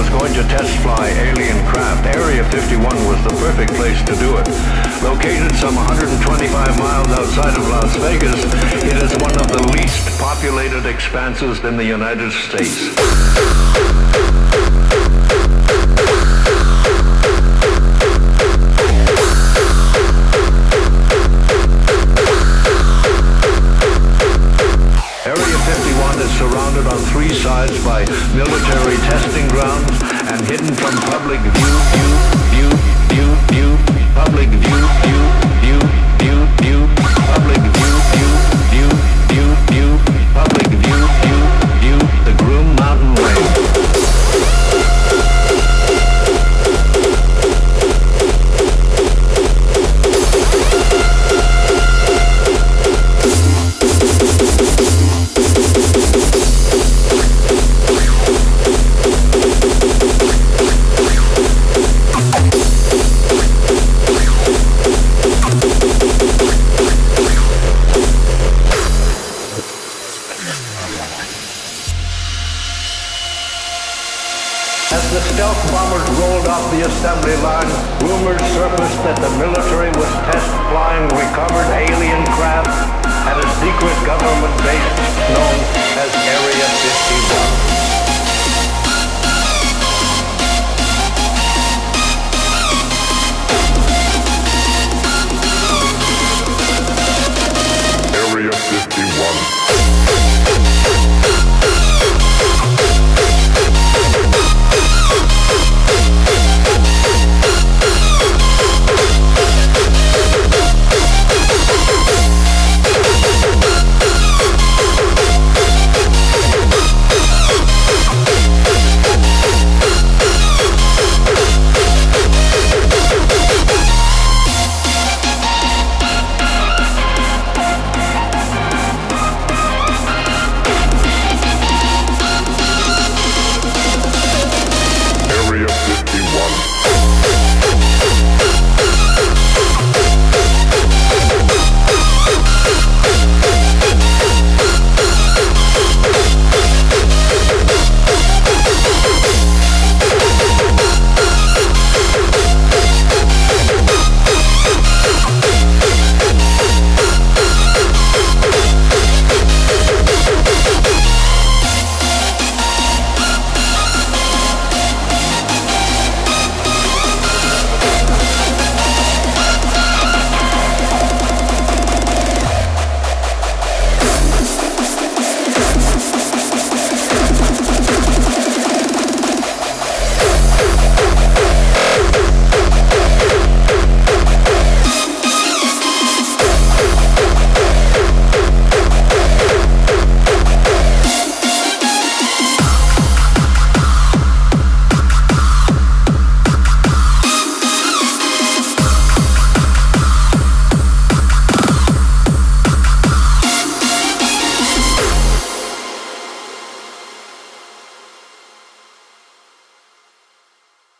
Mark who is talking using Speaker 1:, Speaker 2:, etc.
Speaker 1: going to test fly alien craft, Area 51 was the perfect place to do it. Located some 125 miles outside of Las Vegas, it is one of the least populated expanses in the United States. Area 51 is surrounded on three sides by military testing grounds and hidden from public view, public view, public view, public view, the Groom Mountain Range. As the stealth bombers rolled off the assembly line, rumors surfaced that the military was test flying recovered